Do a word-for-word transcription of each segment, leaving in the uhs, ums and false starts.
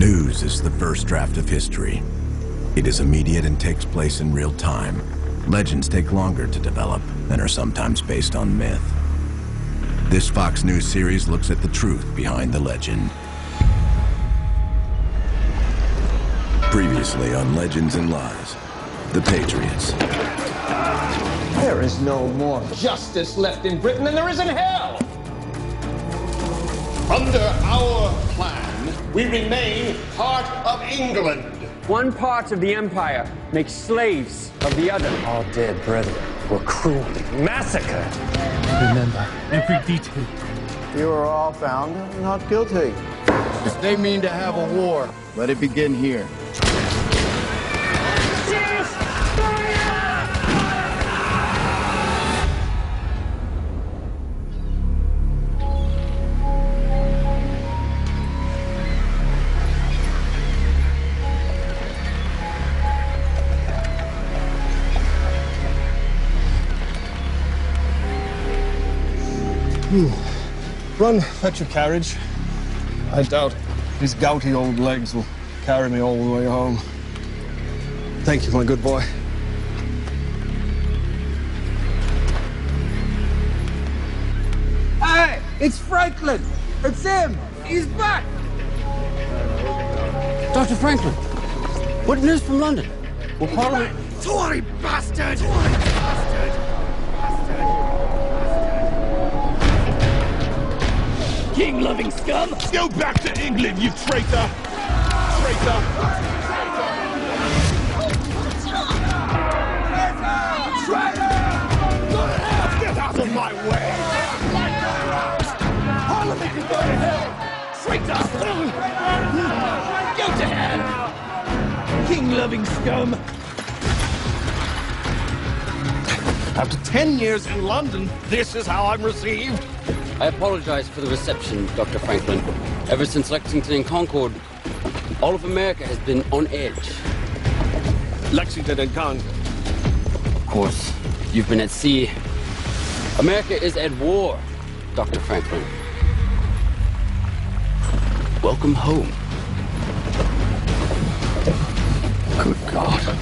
News is the first draft of history. It is immediate and takes place in real time. Legends take longer to develop and are sometimes based on myth. This Fox News series looks at the truth behind the legend. Previously on Legends and Lies, the Patriots. There is no more justice left in Britain than there is in hell! Under our plan, we remain part of England. One part of the empire makes slaves of the other. All dead brethren were cruelly massacred. Remember every detail. You are all found not guilty. If they mean to have a war, let it begin here. Run, fetch your carriage. I doubt his gouty old legs will carry me all the way home. Thank you, my good boy. Hey, it's Franklin. It's him. He's back. Doctor Franklin, what news from London? Well, Parliament... Tory bastard! Tory bastard! King-loving scum! Go back to England, you traitor! Traitor! Traitor! Get out of my way! Parliament can go to hell! Traitor! Go to hell! King-loving scum! After ten years in London, this is how I'm received. I apologize for the reception, Doctor Franklin. Ever since Lexington and Concord, all of America has been on edge. Lexington and Concord. Of course, you've been at sea. America is at war, Doctor Franklin. Welcome home. Good God.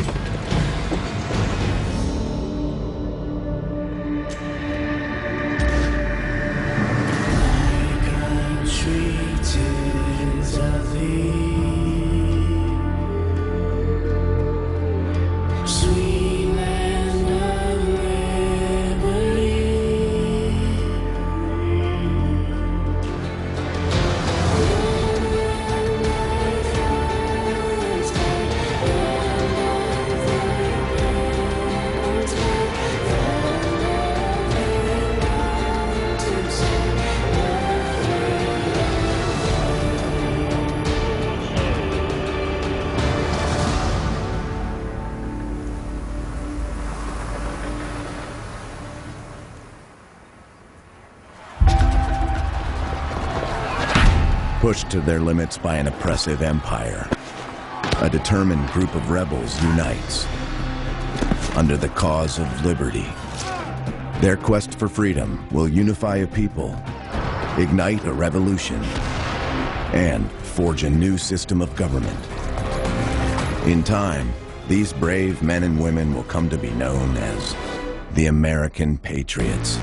Pushed to their limits by an oppressive empire, a determined group of rebels unites under the cause of liberty. Their quest for freedom will unify a people, ignite a revolution, and forge a new system of government. In time, these brave men and women will come to be known as the American Patriots.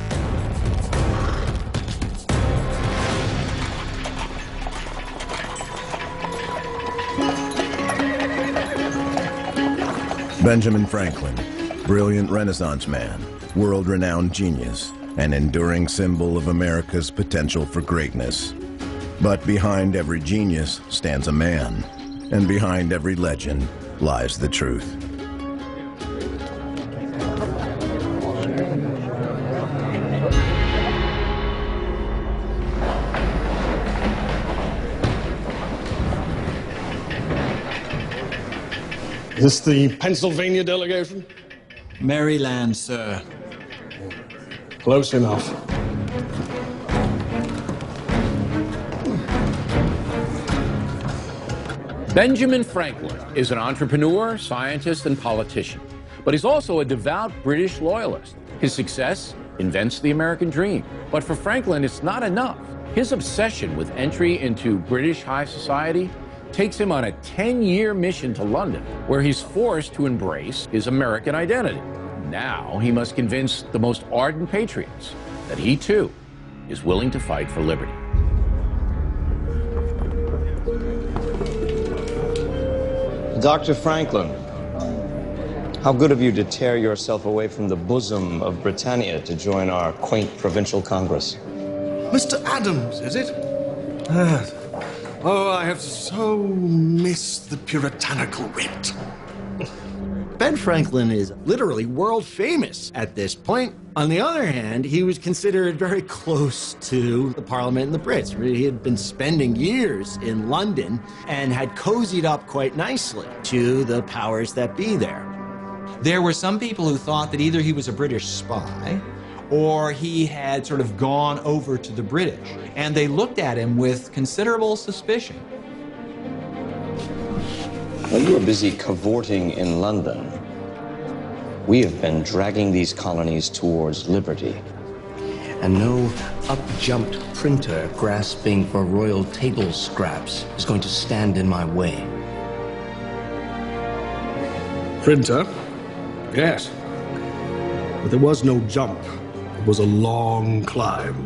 Benjamin Franklin, brilliant Renaissance man, world-renowned genius, an enduring symbol of America's potential for greatness. But behind every genius stands a man, and behind every legend lies the truth. Is this the Pennsylvania delegation? Maryland, sir. Close enough. Benjamin Franklin is an entrepreneur, scientist, and politician, but he's also a devout British loyalist. His success invents the American dream. But for Franklin, it's not enough. His obsession with entry into British high society takes him on a ten-year mission to London, where he's forced to embrace his American identity. Now he must convince the most ardent patriots that he, too, is willing to fight for liberty. Doctor Franklin, how good of you to tear yourself away from the bosom of Britannia to join our quaint provincial congress. Mister Adams, is it? Ah. Oh, I have so missed the puritanical wit. Ben Franklin is literally world famous at this point. On the other hand, he was considered very close to the Parliament and the Brits. He had been spending years in London and had cozied up quite nicely to the powers that be there. There were some people who thought that either he was a British spy or he had sort of gone over to the British, and they looked at him with considerable suspicion. While you were busy cavorting in London, we have been dragging these colonies towards liberty. And no up-jumped printer grasping for royal table scraps is going to stand in my way. Printer? Yes. But there was no jump. It was a long climb.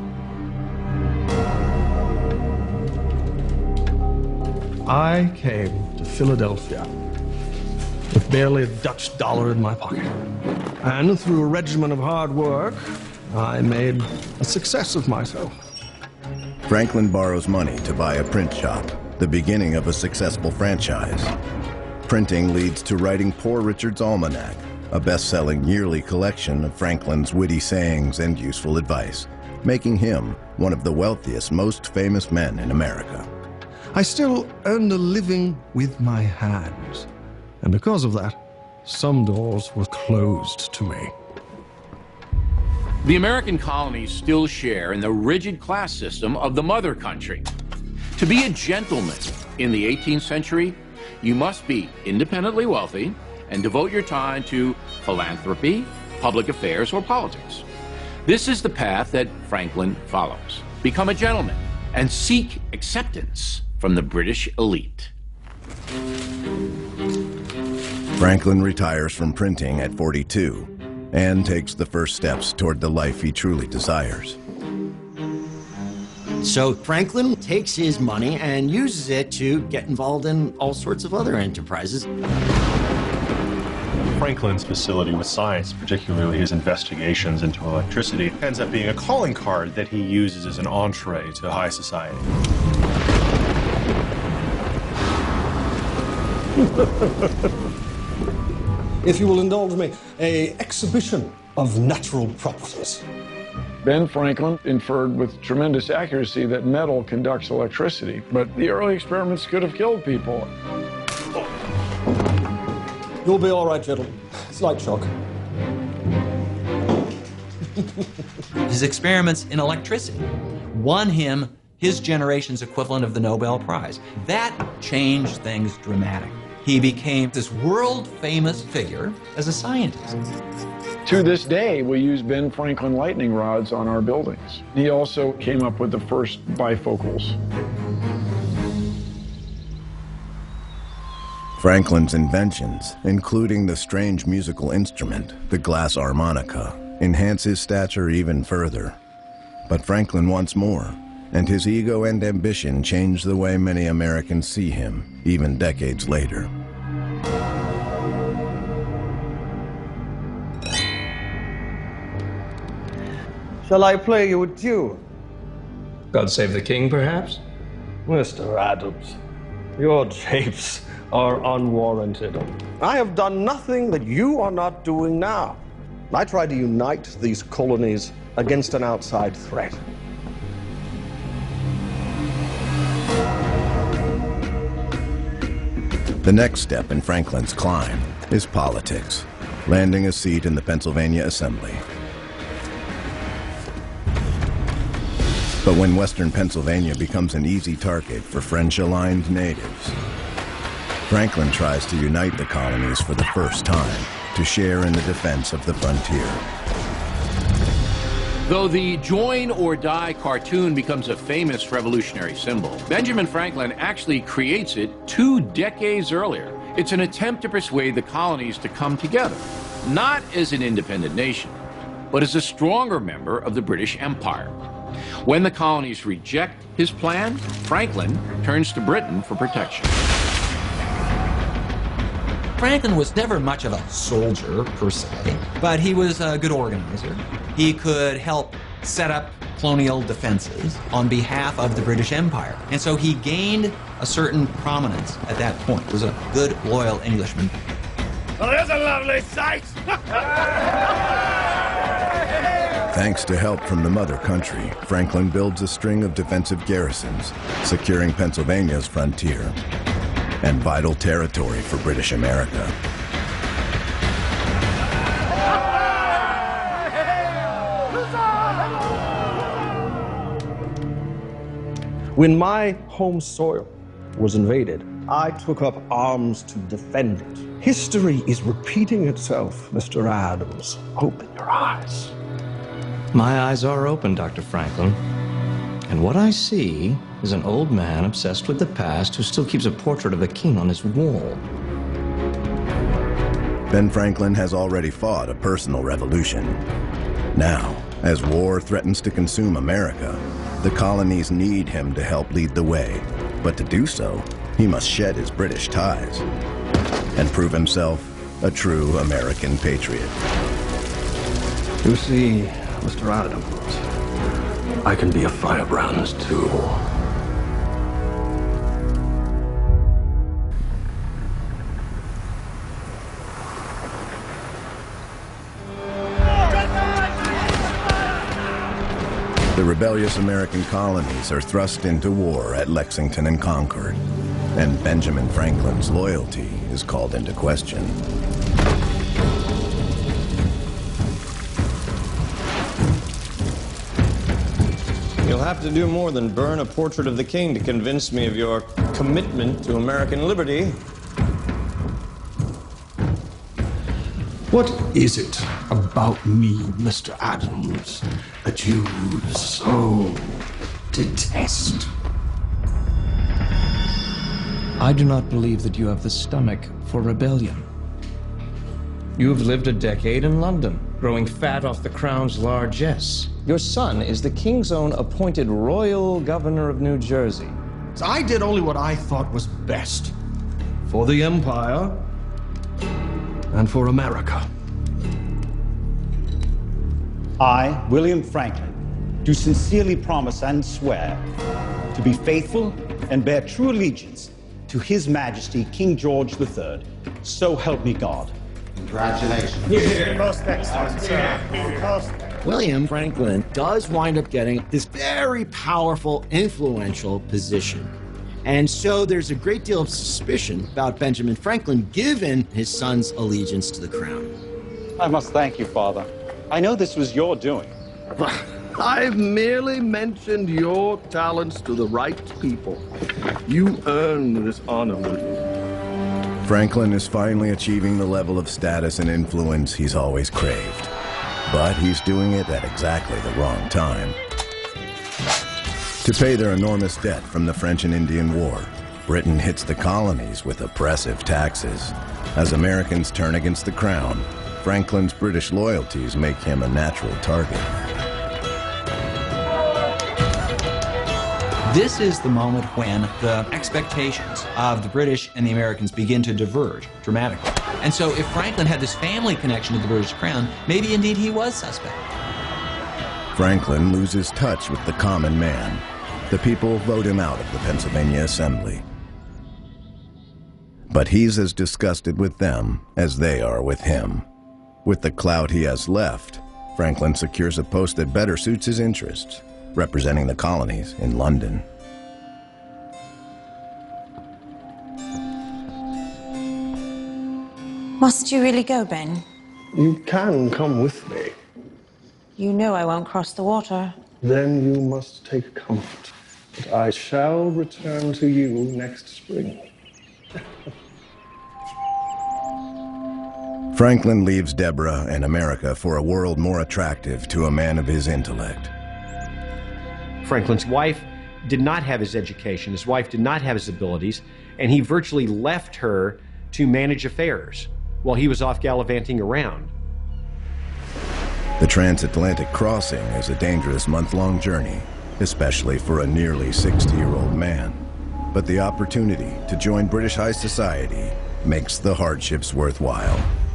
I came to Philadelphia with barely a Dutch dollar in my pocket. And through a regimen of hard work, I made a success of myself. Franklin borrows money to buy a print shop, the beginning of a successful franchise. Printing leads to writing Poor Richard's Almanac, a best-selling yearly collection of Franklin's witty sayings and useful advice, making him one of the wealthiest, most famous men in America. I still earned a living with my hands. And because of that, some doors were closed to me. The American colonies still share in the rigid class system of the mother country. To be a gentleman in the eighteenth century, you must be independently wealthy and devote your time to philanthropy, public affairs, or politics. This is the path that Franklin follows. Become a gentleman and seek acceptance from the British elite. Franklin retires from printing at forty-two and takes the first steps toward the life he truly desires. So Franklin takes his money and uses it to get involved in all sorts of other enterprises. Franklin's facility with science, particularly his investigations into electricity, ends up being a calling card that he uses as an entree to high society. If you will indulge me, an exhibition of natural properties. Ben Franklin inferred with tremendous accuracy that metal conducts electricity, but the early experiments could have killed people. You'll be all right, gentlemen. Slight shock. His experiments in electricity won him his generation's equivalent of the Nobel Prize. That changed things dramatically. He became this world-famous figure as a scientist. To this day, we use Ben Franklin lightning rods on our buildings. He also came up with the first bifocals. Franklin's inventions, including the strange musical instrument, the glass harmonica, enhance his stature even further. But Franklin wants more, and his ego and ambition change the way many Americans see him, even decades later. Shall I play you a tune? God Save the King, perhaps? Mister Adams, your japes are unwarranted. I have done nothing that you are not doing now. I try to unite these colonies against an outside threat. The next step in Franklin's climb is politics, landing a seat in the Pennsylvania Assembly. But when Western Pennsylvania becomes an easy target for French-aligned natives, Franklin tries to unite the colonies for the first time to share in the defense of the frontier. Though the join or die cartoon becomes a famous revolutionary symbol, Benjamin Franklin actually creates it two decades earlier. It's an attempt to persuade the colonies to come together, not as an independent nation, but as a stronger member of the British Empire. When the colonies reject his plan, Franklin turns to Britain for protection. Franklin was never much of a soldier, per se, but he was a good organizer. He could help set up colonial defenses on behalf of the British Empire. And so he gained a certain prominence at that point. He was a good, loyal Englishman. Well, there's a lovely sight! Thanks to help from the mother country, Franklin builds a string of defensive garrisons, securing Pennsylvania's frontier and vital territory for British America. When my home soil was invaded, I took up arms to defend it. History is repeating itself, Mister Adams. Open your eyes. My eyes are open, Doctor Franklin. And what I see is an old man obsessed with the past who still keeps a portrait of a king on his wall. Ben Franklin has already fought a personal revolution. Now, as war threatens to consume America, the colonies need him to help lead the way. But to do so, he must shed his British ties and prove himself a true American patriot. You see, Mister Adams, I can be a firebrand too. The rebellious American colonies are thrust into war at Lexington and Concord, and Benjamin Franklin's loyalty is called into question. You'll have to do more than burn a portrait of the king to convince me of your commitment to American liberty. What is it about me, Mister Adams, that you so detest? I do not believe that you have the stomach for rebellion. You have lived a decade in London, growing fat off the crown's largesse. Your son is the king's own appointed royal governor of New Jersey. I did only what I thought was best for the Empire and for America. I, William Franklin, do sincerely promise and swear to be faithful and bear true allegiance to His Majesty King George the Third. So help me God. Congratulations. Yeah. Most excellent, sir. Most William Franklin does wind up getting this very powerful, influential position. And so there's a great deal of suspicion about Benjamin Franklin given his son's allegiance to the crown. I must thank you, Father. I know this was your doing. I've merely mentioned your talents to the right people. You earned this honor, William. Franklin is finally achieving the level of status and influence he's always craved. But he's doing it at exactly the wrong time. To pay their enormous debt from the French and Indian War, Britain hits the colonies with oppressive taxes. As Americans turn against the crown, Franklin's British loyalties make him a natural target. This is the moment when the expectations of the British and the Americans begin to diverge dramatically. And so if Franklin had this family connection to the British crown, maybe indeed he was suspect. Franklin loses touch with the common man. The people vote him out of the Pennsylvania Assembly. But he's as disgusted with them as they are with him. With the clout he has left, Franklin secures a post that better suits his interests, representing the colonies in London. Must you really go, Ben? You can come with me. You know I won't cross the water. Then you must take comfort that I shall return to you next spring. Franklin leaves Deborah and America for a world more attractive to a man of his intellect. Franklin's wife did not have his education, his wife did not have his abilities, and he virtually left her to manage affairs while he was off gallivanting around. The transatlantic crossing is a dangerous month-long journey, especially for a nearly sixty-year-old man. But the opportunity to join British high society makes the hardships worthwhile.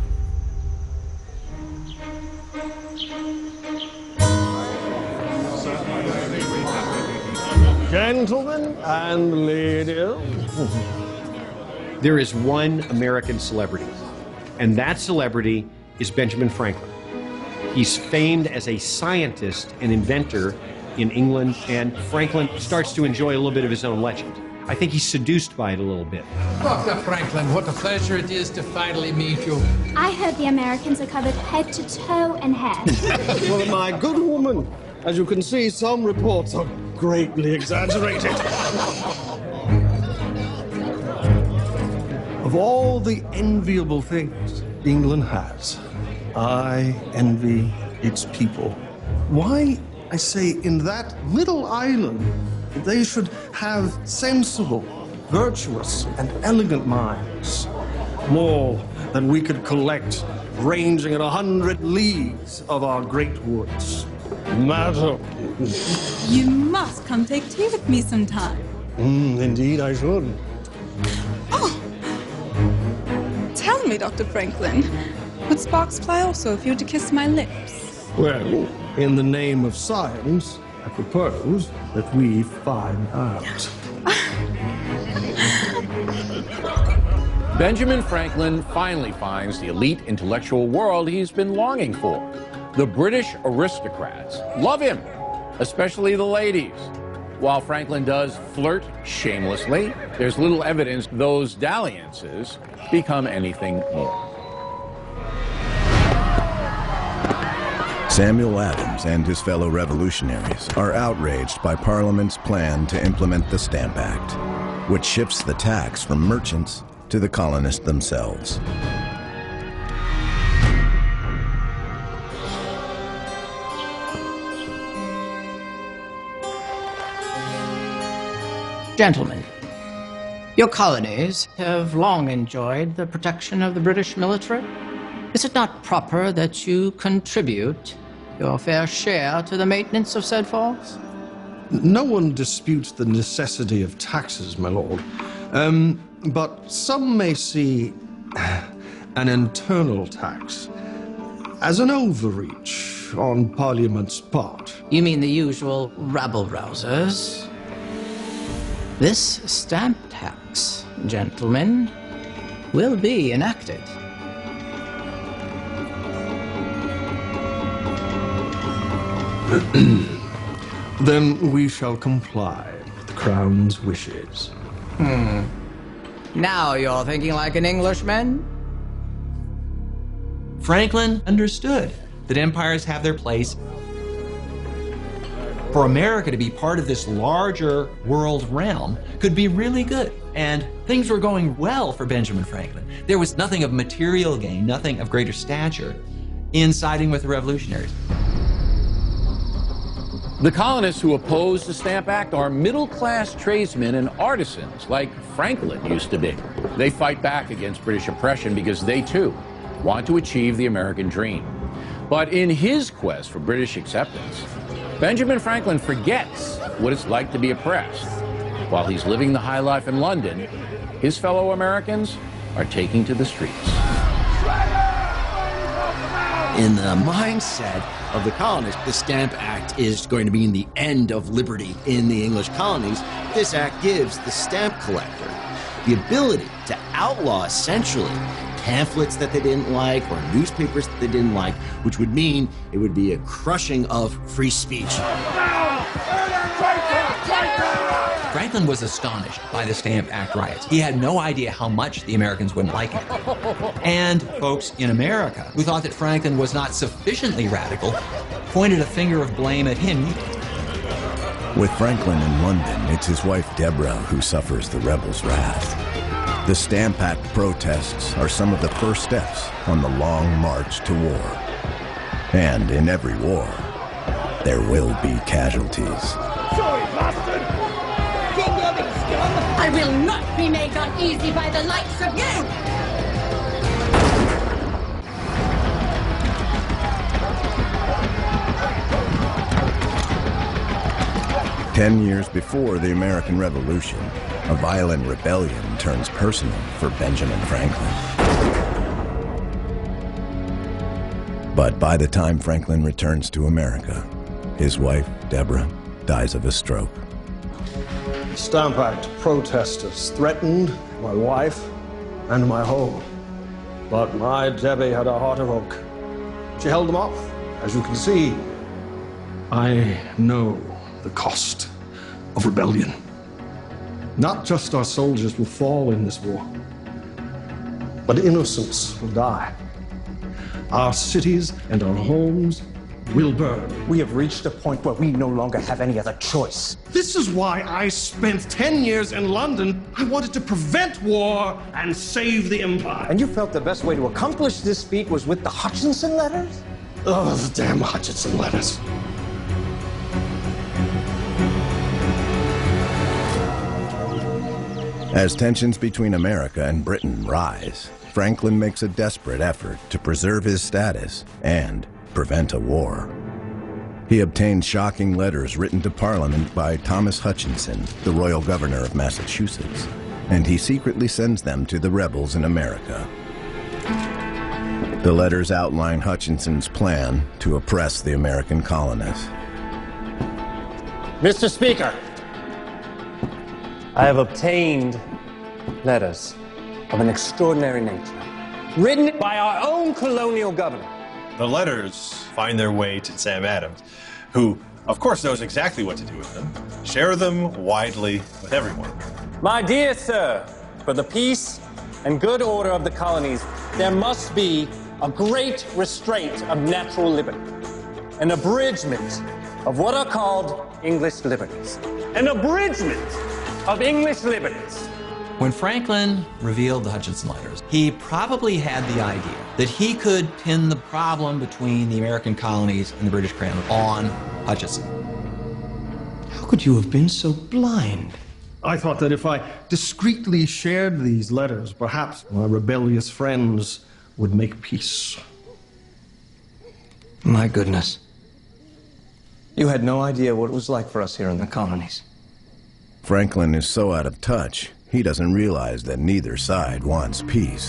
Gentlemen and ladies. There is one American celebrity, and that celebrity is Benjamin Franklin. He's famed as a scientist and inventor in England, and Franklin starts to enjoy a little bit of his own legend. I think he's seduced by it a little bit. Doctor Franklin, what a pleasure it is to finally meet you. I heard the Americans are covered head to toe in hair. Well, my good woman, as you can see, some reports are greatly exaggerated. Of all the enviable things England has, I envy its people. Why, I say, in that little island, they should have sensible, virtuous, and elegant minds. More than we could collect, ranging at a hundred leagues of our great woods. Madam. You must come take tea with me sometime. Mm, indeed, I should. Oh! Tell me, Doctor Franklin, would sparks fly also if you were to kiss my lips? Well, in the name of science, I propose that we find out. Benjamin Franklin finally finds the elite intellectual world he's been longing for. The British aristocrats love him, especially the ladies. While Franklin does flirt shamelessly, there's little evidence those dalliances become anything more. Samuel Adams and his fellow revolutionaries are outraged by Parliament's plan to implement the Stamp Act, which shifts the tax from merchants to the colonists themselves. Gentlemen, your colonies have long enjoyed the protection of the British military. Is it not proper that you contribute your fair share to the maintenance of said force? No one disputes the necessity of taxes, my lord. Um, but some may see an internal tax as an overreach on Parliament's part. You mean the usual rabble-rousers? This stamp tax, gentlemen, will be enacted. Then we shall comply with the Crown's wishes. Hmm. Now you're thinking like an Englishman? Franklin understood that empires have their place. For America to be part of this larger world realm could be really good. And things were going well for Benjamin Franklin. There was nothing of material gain, nothing of greater stature in siding with the revolutionaries. The colonists who oppose the Stamp Act are middle-class tradesmen and artisans like Franklin used to be. They fight back against British oppression because they, too, want to achieve the American dream. But in his quest for British acceptance, Benjamin Franklin forgets what it's like to be oppressed. While he's living the high life in London, his fellow Americans are taking to the streets. In the mindset of the colonists, the Stamp Act is going to mean the end of liberty in the English colonies. This act gives the stamp collector the ability to outlaw, essentially, pamphlets that they didn't like or newspapers that they didn't like, which would mean it would be a crushing of free speech. Franklin was astonished by the Stamp Act riots. He had no idea how much the Americans wouldn't like it. And folks in America who thought that Franklin was not sufficiently radical pointed a finger of blame at him. With Franklin in London, it's his wife Deborah who suffers the rebels' wrath. The Stamp Act protests are some of the first steps on the long march to war. And in every war, there will be casualties. Sorry, bastard! King-loving scum! I will not be made uneasy by the likes of you! Ten years before the American Revolution, a violent rebellion turns personal for Benjamin Franklin. But by the time Franklin returns to America, his wife, Deborah, dies of a stroke. The Stamp Act protesters threatened my wife and my home. But my Debbie had a heart of oak. She held them off, as you can see. I know the cost of rebellion. Not just our soldiers will fall in this war, but innocents will die. Our cities and our homes will burn. We have reached a point where we no longer have any other choice. This is why I spent ten years in London. I wanted to prevent war and save the empire. And you felt the best way to accomplish this feat was with the Hutchinson letters? Oh, the damn Hutchinson letters. As tensions between America and Britain rise, Franklin makes a desperate effort to preserve his status and prevent a war. He obtained shocking letters written to Parliament by Thomas Hutchinson, the royal governor of Massachusetts, and he secretly sends them to the rebels in America. The letters outline Hutchinson's plan to oppress the American colonists. Mister Speaker, I have obtained letters of an extraordinary nature, written by our own colonial governor. The letters find their way to Sam Adams, who, of course, knows exactly what to do with them. Share them widely with everyone. My dear sir, for the peace and good order of the colonies, there must be a great restraint of natural liberty, an abridgment of what are called English liberties. An abridgment of English liberties. When Franklin revealed the Hutchinson letters, he probably had the idea that he could pin the problem between the American colonies and the British Crown on Hutchinson. How could you have been so blind? I thought that if I discreetly shared these letters, perhaps my rebellious friends would make peace. My goodness. You had no idea what it was like for us here in the colonies. Franklin is so out of touch, he doesn't realize that neither side wants peace.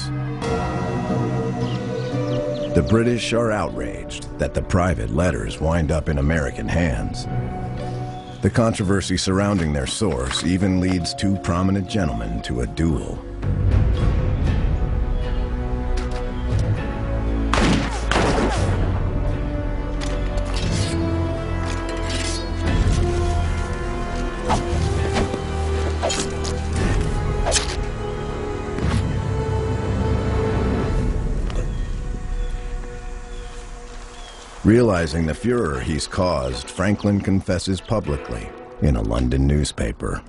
The British are outraged that the private letters wind up in American hands. The controversy surrounding their source even leads two prominent gentlemen to a duel. Realizing the furor he's caused, Franklin confesses publicly in a London newspaper.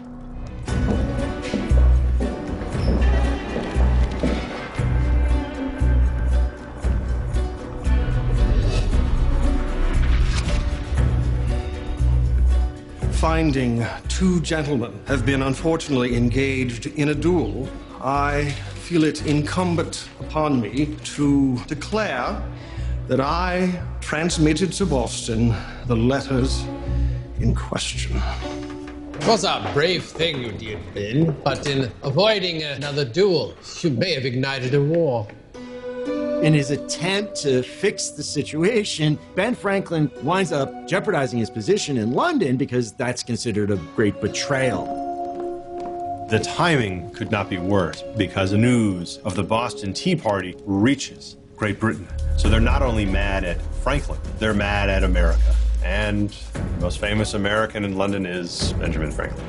Finding two gentlemen have been unfortunately engaged in a duel, I feel it incumbent upon me to declare that I transmitted to Boston the letters in question. It was a brave thing you did, Ben, but in avoiding another duel, you may have ignited a war. In his attempt to fix the situation, Ben Franklin winds up jeopardizing his position in London because that's considered a great betrayal. The timing could not be worse because the news of the Boston Tea Party reaches Great Britain. So they're not only mad at Franklin, they're mad at America. And the most famous American in London is Benjamin Franklin.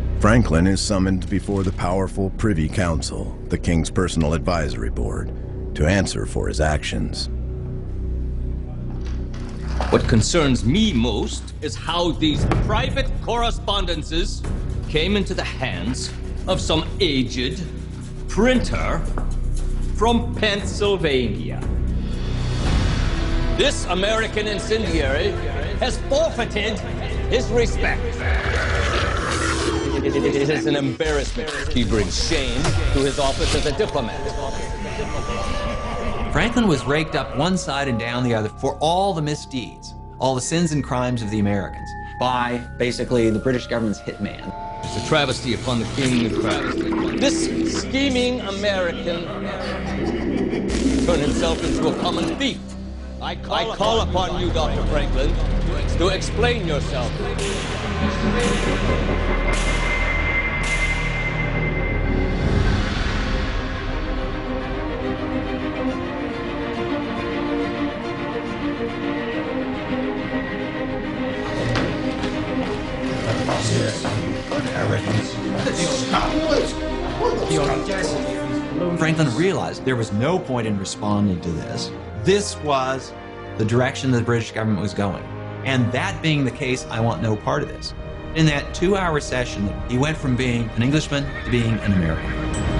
Franklin is summoned before the powerful Privy Council, the King's personal advisory board, to answer for his actions. What concerns me most is how these private correspondences came into the hands of some aged printer from Pennsylvania. This American incendiary has forfeited his respect. It is an embarrassment. He brings shame to his office as a diplomat. Franklin was raked up one side and down the other for all the misdeeds, all the sins and crimes of the Americans, by basically the British government's hitman. It's a travesty upon the king of travesty. This scheming American turned himself into a common thief. I call, I call upon, upon you, Doctor Franklin, to explain yourself. Franklin realized there was no point in responding to this. This was the direction the British government was going. And that being the case, I want no part of this. In that two-hour session, he went from being an Englishman to being an American.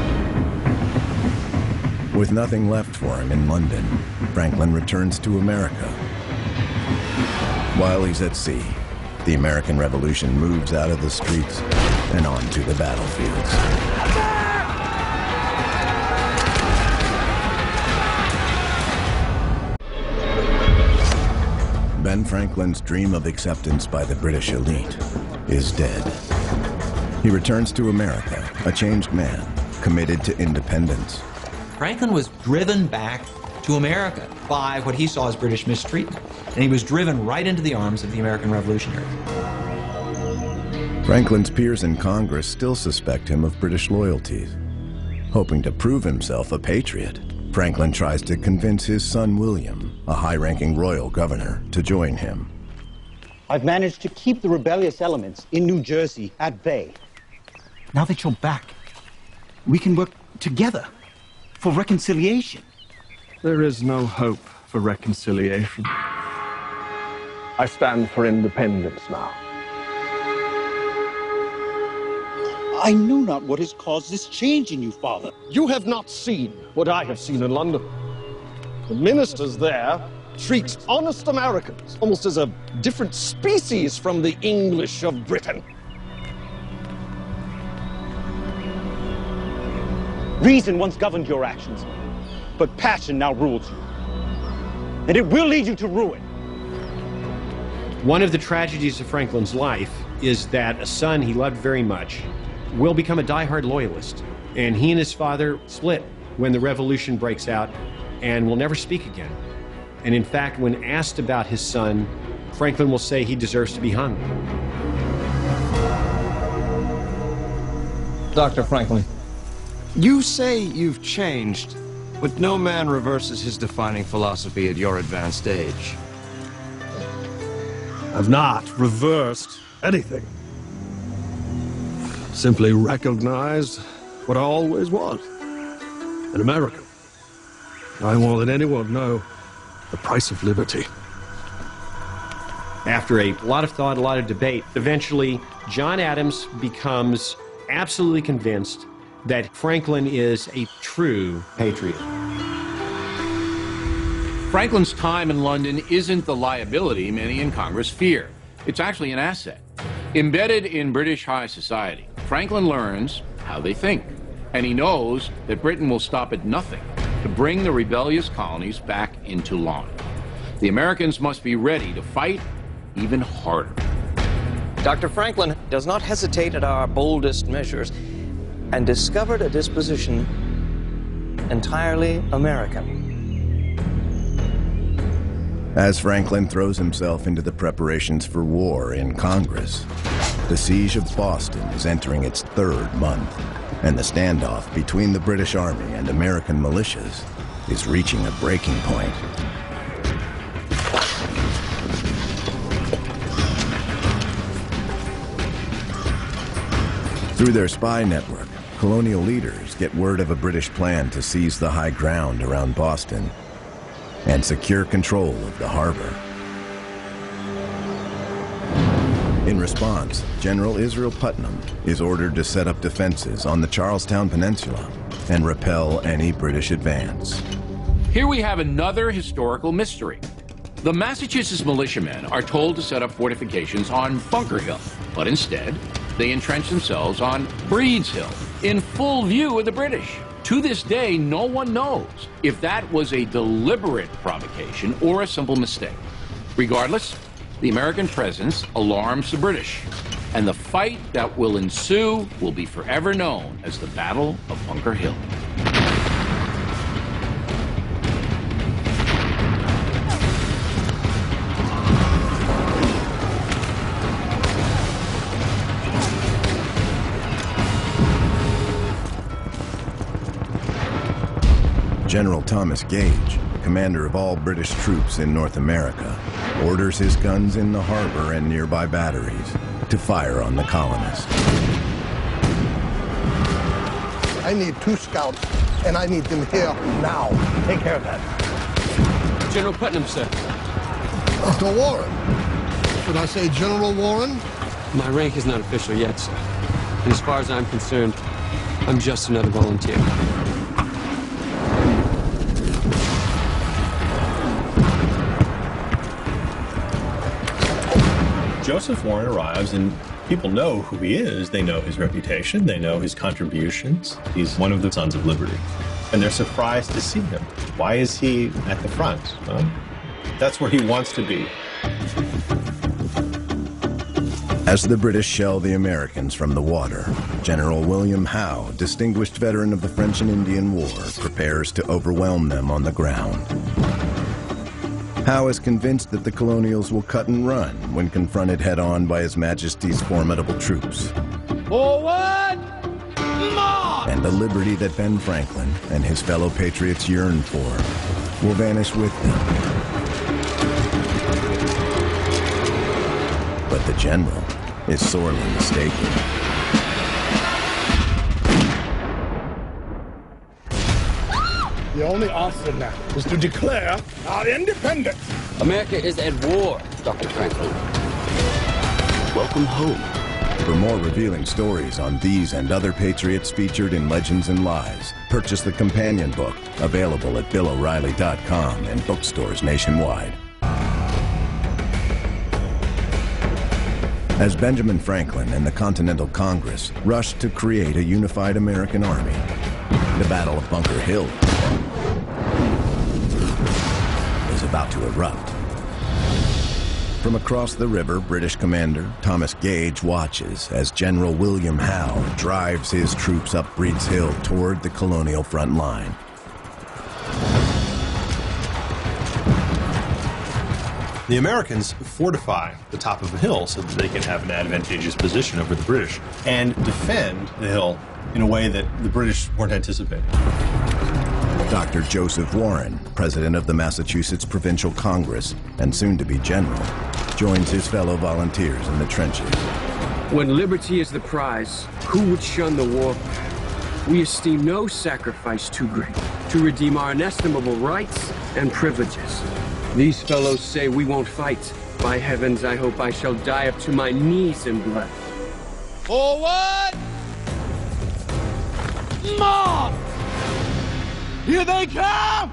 With nothing left for him in London, Franklin returns to America. While he's at sea, the American Revolution moves out of the streets and onto the battlefields. Ben Franklin's dream of acceptance by the British elite is dead. He returns to America, a changed man, committed to independence. Franklin was driven back to America by what he saw as British mistreatment, and he was driven right into the arms of the American revolutionaries. Franklin's peers in Congress still suspect him of British loyalties. Hoping to prove himself a patriot, Franklin tries to convince his son William, a high-ranking royal governor, to join him. I've managed to keep the rebellious elements in New Jersey at bay. Now that you're back, we can work together for reconciliation. There is no hope for reconciliation. I stand for independence now. I know not what has caused this change in you, Father. You have not seen what I have seen in London. The ministers there treat honest Americans almost as a different species from the English of Britain. Reason once governed your actions, but passion now rules you. And it will lead you to ruin. One of the tragedies of Franklin's life is that a son he loved very much will become a diehard loyalist. And he and his father split when the revolution breaks out and will never speak again. And in fact, when asked about his son, Franklin will say he deserves to be hung. Doctor Franklin. You say you've changed, but no man reverses his defining philosophy at your advanced age. I've not reversed anything. Simply recognized what I always was, an American. I more than anyone know the price of liberty. After a lot of thought, a lot of debate, eventually John Adams becomes absolutely convinced that Franklin is a true patriot. Franklin's time in London isn't the liability many in Congress fear. It's actually an asset. Embedded in British high society, Franklin learns how they think, and he knows that Britain will stop at nothing to bring the rebellious colonies back into line. The Americans must be ready to fight even harder. Doctor Franklin does not hesitate at our boldest measures and discovered a disposition entirely American. As Franklin throws himself into the preparations for war in Congress, the siege of Boston is entering its third month, and the standoff between the British Army and American militias is reaching a breaking point. Through their spy network, colonial leaders get word of a British plan to seize the high ground around Boston and secure control of the harbor. In response, General Israel Putnam is ordered to set up defenses on the Charlestown Peninsula and repel any British advance. Here we have another historical mystery. The Massachusetts militiamen are told to set up fortifications on Bunker Hill, but instead, they entrench themselves on Breed's Hill, in full view of the British. To this day, no one knows if that was a deliberate provocation or a simple mistake. Regardless, the American presence alarms the British, and the fight that will ensue will be forever known as the Battle of Bunker Hill. General Thomas Gage, commander of all British troops in North America, orders his guns in the harbor and nearby batteries to fire on the colonists. I need two scouts, and I need them here now. Take care of that. General Putnam, sir. Doctor Warren. Should I say General Warren? My rank is not official yet, sir. And as far as I'm concerned, I'm just another volunteer. Joseph Warren arrives, and people know who he is. They know his reputation. They know his contributions. He's one of the Sons of Liberty. And they're surprised to see him. Why is he at the front? Well, that's where he wants to be. As the British shell the Americans from the water, General William Howe, distinguished veteran of the French and Indian War, prepares to overwhelm them on the ground. Howe is convinced that the colonials will cut and run when confronted head-on by His Majesty's formidable troops. Forward! March! And the liberty that Ben Franklin and his fellow patriots yearn for will vanish with them. But the general is sorely mistaken. The only answer now is to declare our independence. America is at war, Doctor Franklin. Welcome home. For more revealing stories on these and other patriots featured in Legends and Lies, purchase the companion book, available at Bill O'Reilly dot com and bookstores nationwide. As Benjamin Franklin and the Continental Congress rushed to create a unified American army, the Battle of Bunker Hill is about to erupt. From across the river, British commander Thomas Gage watches as General William Howe drives his troops up Breed's Hill toward the colonial front line. The Americans fortify the top of the hill so that they can have an advantageous position over the British and defend the hill in a way that the British weren't anticipating. Doctor Joseph Warren, president of the Massachusetts Provincial Congress and soon-to-be general, joins his fellow volunteers in the trenches. When liberty is the prize, who would shun the war? We esteem no sacrifice too great to redeem our inestimable rights and privileges. These fellows say we won't fight. By heavens, I hope I shall die up to my knees in blood. Forward! March! Here they come!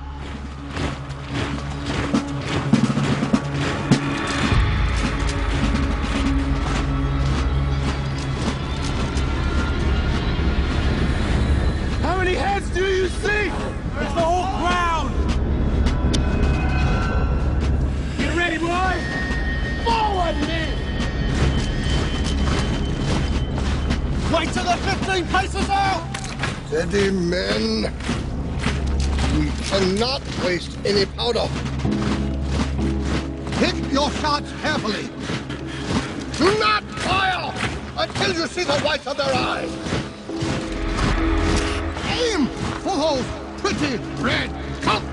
How many heads do you see? It's the whole crowd! Get ready, boys! Forward, men! Wait till the fifteen paces out! Steady, men. We cannot waste any powder. Pick your shots carefully. Do not fire until you see the whites of their eyes. Aim for those pretty red cups.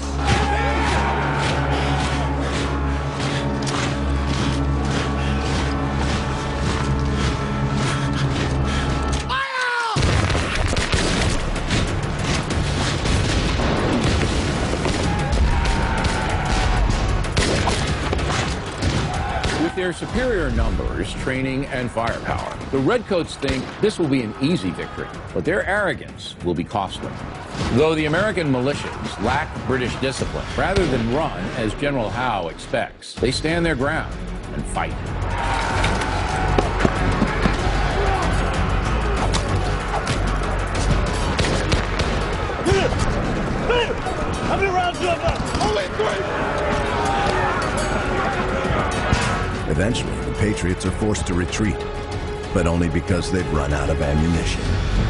their superior numbers, training, and firepower, the Redcoats think this will be an easy victory, but their arrogance will be costly. Though the American militias lack British discipline, rather than run as General Howe expects, they stand their ground and fight. How many rounds do you have? Only three! Eventually, the Patriots are forced to retreat, but only because they've run out of ammunition.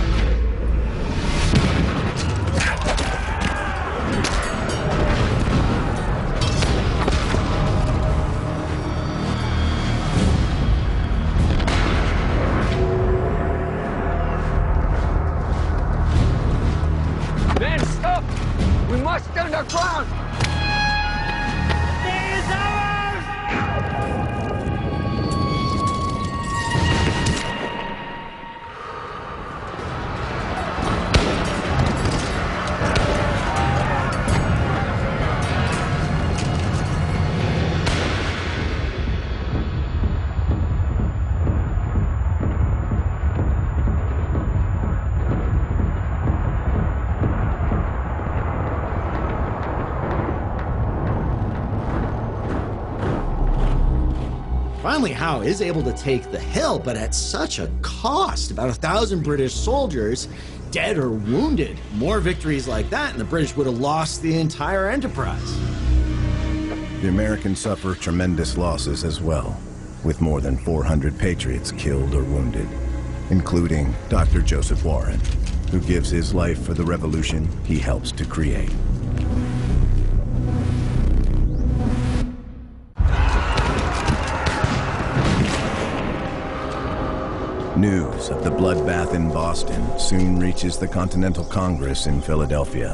Men, stop! We must stand our ground! There is ours! Finally, Howe is able to take the hill, but at such a cost. About a thousand British soldiers dead or wounded. More victories like that, and the British would have lost the entire enterprise. The Americans suffer tremendous losses as well, with more than four hundred Patriots killed or wounded, including Doctor Joseph Warren, who gives his life for the revolution he helps to create. News of the bloodbath in Boston soon reaches the Continental Congress in Philadelphia.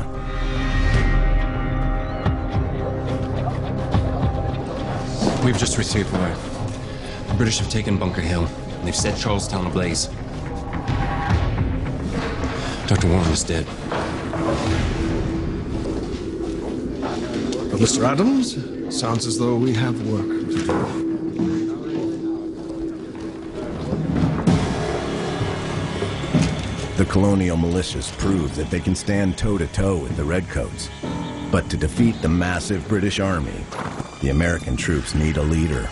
We've just received word. The British have taken Bunker Hill, and they've set Charlestown ablaze. Doctor Warren is dead. But Mister Adams, it sounds as though we have work to do. The colonial militias prove that they can stand toe-to-toe with the Redcoats. But to defeat the massive British army, the American troops need a leader.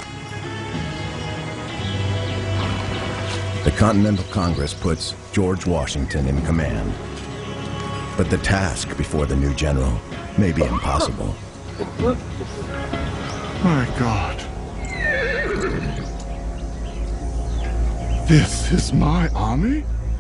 The Continental Congress puts George Washington in command. But the task before the new general may be impossible. My God. This is my army?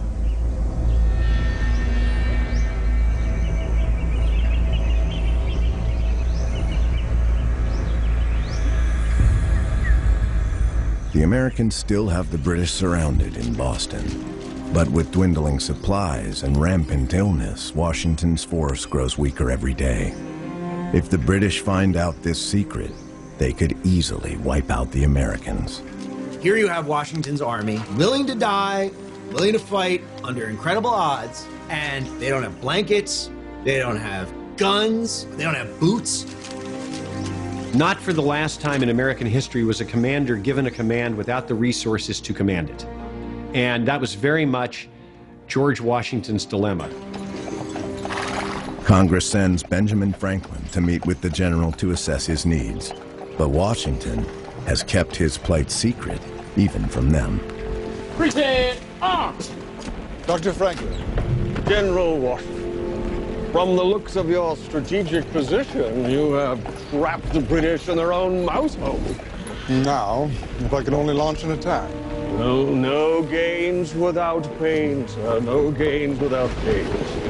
The Americans still have the British surrounded in Boston. But with dwindling supplies and rampant illness, Washington's force grows weaker every day. If the British find out this secret, they could easily wipe out the Americans. Here you have Washington's army, willing to die, willing to fight under incredible odds, and they don't have blankets, they don't have guns, they don't have boots. Not for the last time in American history was a commander given a command without the resources to command it. And that was very much George Washington's dilemma. Congress sends Benjamin Franklin to meet with the general to assess his needs. But Washington has kept his plight secret, even from them. Present arms! Doctor Franklin. General Washington, from the looks of your strategic position, you have trapped the British in their own mouse hole. Now, if I could only launch an attack. No, no gains without pain, sir. No gains without pain.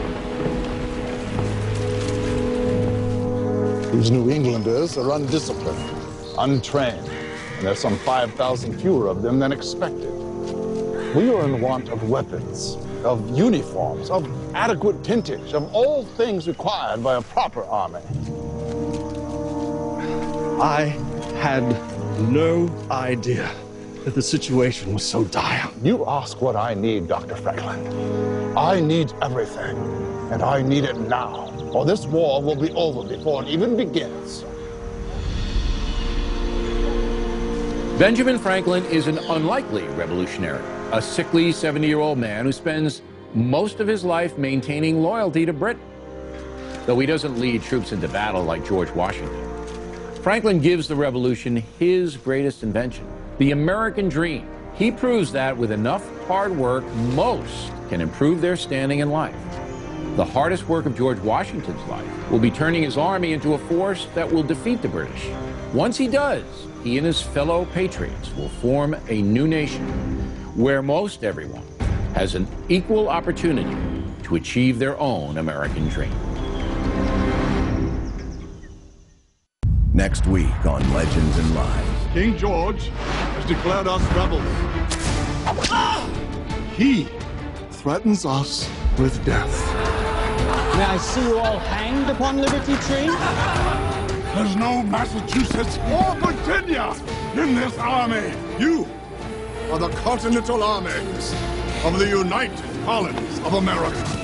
These New Englanders are undisciplined, untrained, and there's some five thousand fewer of them than expected. We are in want of weapons, of uniforms, of adequate tentage, of all things required by a proper army. I had no idea that the situation was so dire. You ask what I need, Doctor Franklin. I need everything, and I need it now, or this war will be over before it even begins. Benjamin Franklin is an unlikely revolutionary, a sickly seventy-year-old man who spends most of his life maintaining loyalty to Britain. Though he doesn't lead troops into battle like George Washington, Franklin gives the revolution his greatest invention, the American dream. He proves that with enough hard work, most can improve their standing in life. The hardest work of George Washington's life will be turning his army into a force that will defeat the British. Once he does, he and his fellow patriots will form a new nation where most everyone has an equal opportunity to achieve their own American dream. Next week on Legends and Lies. King George has declared us rebels. He threatens us with death. May I see you all hanged upon Liberty Tree? There's no Massachusetts or Virginia in this army. You are the Continental Armies of the United Colonies of America.